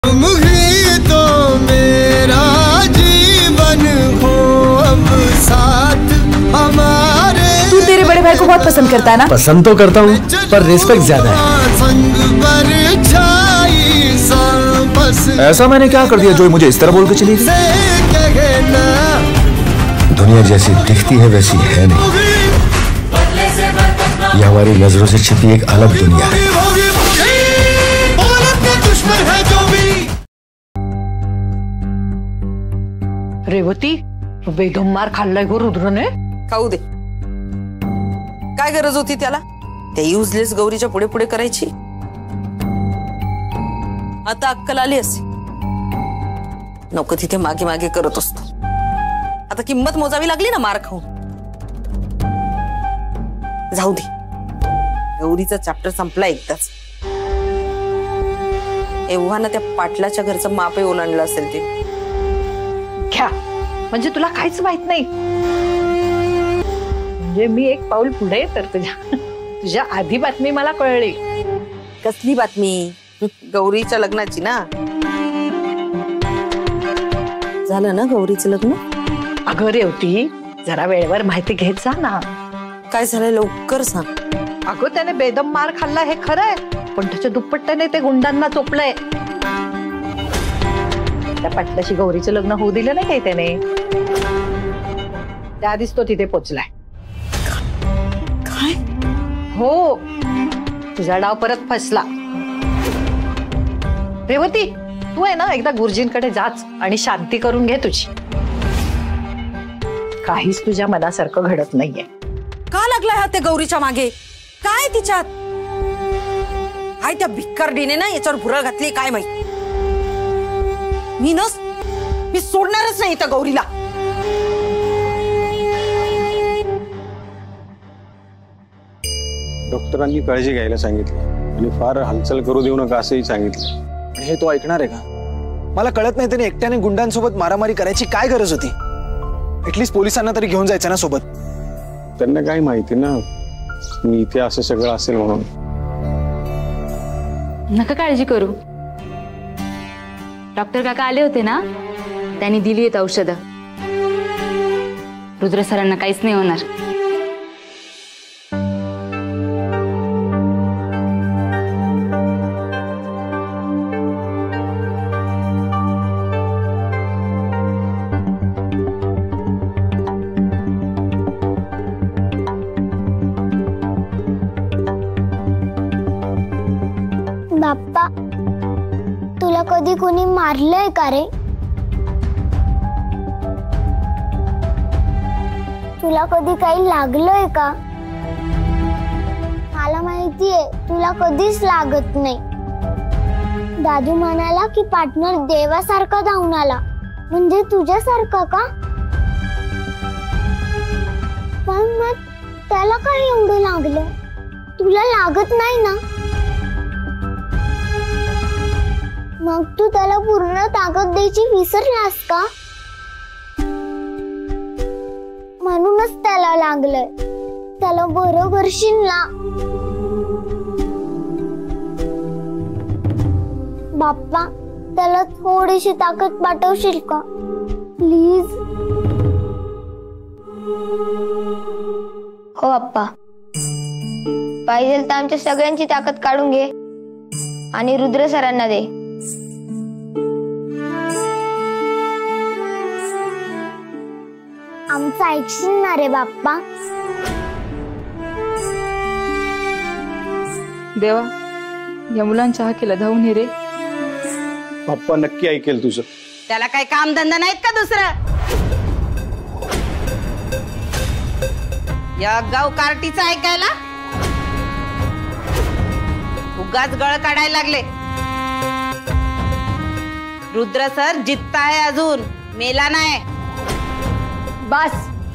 तुम ही तो मेरा जीवन हो अब साथ हमारे। तू तेरे बड़े भाई को बहुत पसंद करता है ना? पसंद तो करता हूँ पर रिस्पेक्ट ज्यादा है। संग ऐसा मैंने क्या कर दिया जो मुझे इस तरह बोल के चली गई? दुनिया जैसी दिखती है वैसी है नहीं, ये हमारी नजरों से छिपी एक अलग दुनिया है। रेवती, बेदम मार खाल्लाय गो रुद्रने। खाऊ दे, काय गरज होती त्याला त्या युजलेस गौरीच्या पुढे पुढे करायची? आता अक्कल आली असे, नको तिथे मागे मागे करत असतो। आता किंमत मोजावी लागली ना मार खाऊन। जाऊ दे, गौरीचा चॅप्टर संपला एकदाच। एव्हा ना त्या पाटलाच्या घरचं मापे ओलांडलं असेल ते। क्या म्हणजे तुला काहीच माहित नाही? म्हणजे मी एक पाऊल पुढे तर तुझ्या आधी बातमी मला कळली। कसली बातमी? गौरीच्या लग्नाची ना? झालं ना गौरीचं लग्न? अगं रेवती, जरा वेळेवर माहिती घेत जा ना। काय झालं लवकर सांग। अगं त्याने बेदम मार खाल्ला हे खरंय, पण त्याच्या दुप्पट्ट्याने ते गुंडांना चोपलंय। त्या पाटलाशी गौरीचं लग्न होऊ दिलं नाही काही त्याने, त्याआधीच तो तिथे पोचलाय। काय? हो, तुझा डाव परत फसला। रेवती, तू आहे ना एकदा गुरुजींकडे जाच आणि शांती करून घे तुझी। काहीच तुझ्या मनासारखं घडत नाहीये। का लागलाय हा त्या गौरीच्या मागे? काय तिच्यात? हाय त्या भिक्कारडीने ना याच्यावर भुरळ घातली काय माहिती। मी सोडणारच नाही त्या गौरीला। डॉक्टरांनी काळजी घ्यायला सांगितलं आणि फार हालचाल करू देऊ नका असंही सांगितलं। पण हे तो ऐकणार आहे का? मला कळत नाही त्याने एकट्याने गुंडांसोबत मारामारी करायची काय गरज होती? ऍटलीस्ट पोलिसांना तरी घेऊन जायचं ना सोबत। त्यांना काय माहिती ना मी इथे असं सगळं असेल म्हणून। नका काळजी करू, डॉक्टर काका आले होते ना, त्यांनी दिली आहेत औषधं। रुद्र सरांना काहीच नाही होणार। बाप्पा, तुला कधी कोणी मारलंय का रे? तुला कधी काही लागलंय का? मला माहितीये तुला कधीच लागत नाही। दादू म्हणाला की पार्टनर देवासारखा धावून आला, म्हणजे तुझ्यासारखा का? पण मग त्याला काय एवढं लागलं? तुला लागत नाही ना? मग तू त्याला पूर्ण ताकद द्यायची विसरलास का? म्हणूनच त्याला लागलंय। त्याला बरं करशील ना? बाप्पा, त्याला थोडीशी ताकद पाठवशील का प्लीज? हो बाप्पा, पाहिजे तर आमच्या सगळ्यांची ताकद काढून घे आणि रुद्र सरांना दे। आमचं ऐकशील ना रे बाप्पा? देवा, या मुलांच्या हाकेला धावून ये रे। पप्पा नक्की ऐकेल तुझं। त्याला काय काम धंदा नाहीत का दुसरं? या गाव कार्टीचं ऐकायला उगाच गळ काढायला लागले। रुद्र सर जित्ता आहे, अजून मेला नाही। बस,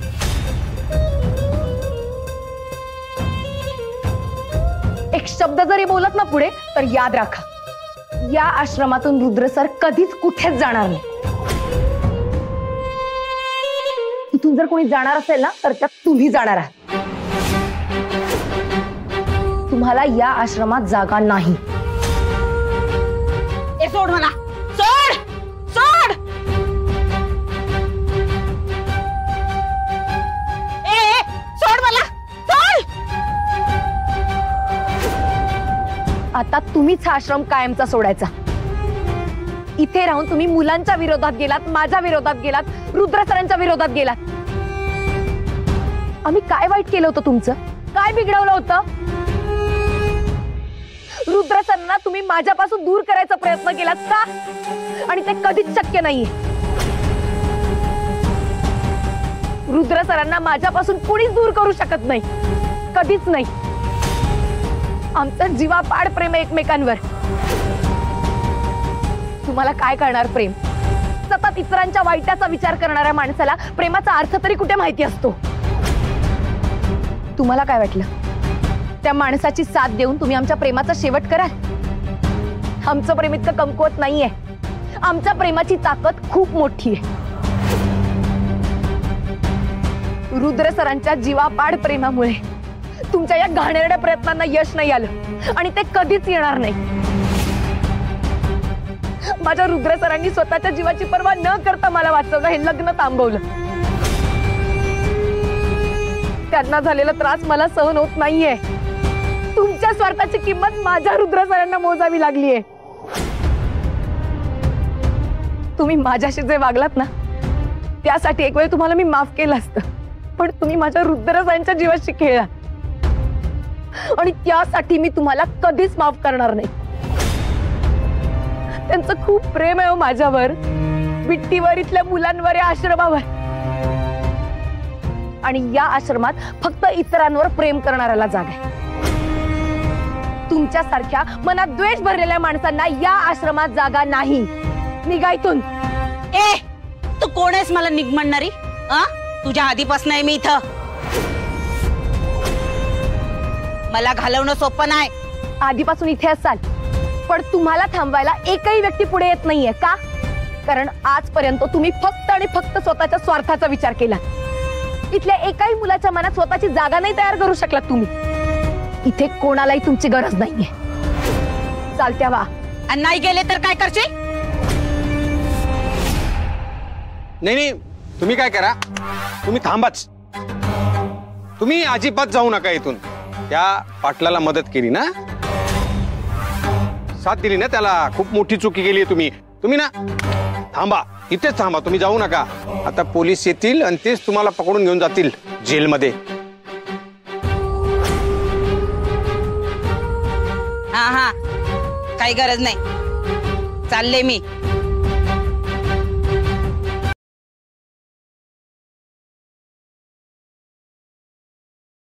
एक शब्द जरी बोलत ना पुढे तर याद राखा, या आश्रमातून रुद्र सर कधीच कुठेच जाणार नाही। इथून जर कोणी जाणार असेल ना तर त्यात तुम्ही जाणार आहात। तुम्हाला या आश्रमात जागा नाही। सोड मला, तुम्हीच हा आश्रम कायमचा सोडायचा. इथे राहून तुम्ही मुलांच्या विरोधात गेलात, माझ्या विरोधात गेलात, रुद्र सरांच्या विरोधात गेलात. आम्ही काय वाईट केलं होतं तुमचं? काय बिघडवलं होतं? रुद्र सरांना तुम्ही माझ्यापासून दूर करायचा प्रयत्न केलात का? आणि ते कधीच शक्य नाहीये. रुद्र सरांना माझ्यापासून कुणीच दूर करू शकत नाही, कधीच नाही. आमचं जीवापाड प्रेम आहे एकमेकांवर. तुम्हाला काय करणार प्रेम? सतत इतरांच्या वाईटाचा विचार करणाऱ्या माणसाला प्रेमाचा अर्थ तरी कुठे माहिती असतो? तुम्हाला काय वाटलं त्या माणसाची साथ देऊन तुम्ही आमच्या प्रेमाचा शेवट कराल? आमचं प्रेम इतकं कमकुवत नाहीये. आमच्या प्रेमाची ताकद खूप मोठी आहे. रुद्र सरांच्या जीवापाड प्रेमामुळे तुमच्या या घाणेरड्या प्रयत्नांना यश नाही आलं आणि ते कधीच येणार नाही. माझ्या रुद्र सरांनी स्वतःच्या जीवाची पर्वा न करता मला वाचवलं, हे लग्न थांबवलं. त्यांना झालेला त्रास मला सहन होत नाहीये. तुमच्या स्वार्थाची किंमत माझ्या रुद्र सरांना मोजावी लागलीये. तुम्ही माझ्याशी जे वागलात ना, त्यासाठी एक वेळ तुम्हाला मी माफ केलं असतं, पण तुम्ही माझ्या रुद्र सरांच्या जीवाशी खेळला आणि त्यासाठी मी तुम्हाला कधीच माफ करणार नाही. त्यांचं खूप प्रेम आहे माझ्यावर, बिट्टीवर, इथल्या मुलांवर, या आश्रमावर. आणि या आश्रमात फक्त इतरांवर प्रेम करणाऱ्याला जागा आहे. तुमच्यासारख्या मनात द्वेष भरलेल्या माणसांना या आश्रमात जागा नाही. निघा इथून. ए, तू कोण आहेस मला निघ म्हणणारी? तुझ्या आधीपासून आहे मी इथं. मला घालवणं सोपं नाही. आधीपासून इथे असाल, पण तुम्हाला थांबवायला एकही व्यक्ती पुढे येत नाहीये का? कारण आजपर्यंत तुम्ही फक्त आणि फक्त स्वतःच्या स्वार्थाचा विचार केला. इथल्या एकाही मुलाच्या मनात स्वतःची जागा नाही तयार करू शकलात तुम्ही. इथे कोणालाही तुमची गरज नाहीये. चालत्या वा. आणि नाही गेले तर काय करशील? नाही, तुम्ही काय करा, तुम्ही थांबाच. तुम्ही अजिबात जाऊ नका इथून. त्या पाटलाला मदत केली ना, साथ दिली ना त्याला, खूप मोठी चुकी केली तुम्ही. तुम्ही ना थांबा, इथेच थांबा, तुम्ही जाऊ नका. आता पोलीस येतील आणि तेच तुम्हाला पकडून घेऊन जातील जेलमध्ये. हा, काही गरज नाही, चालले मी.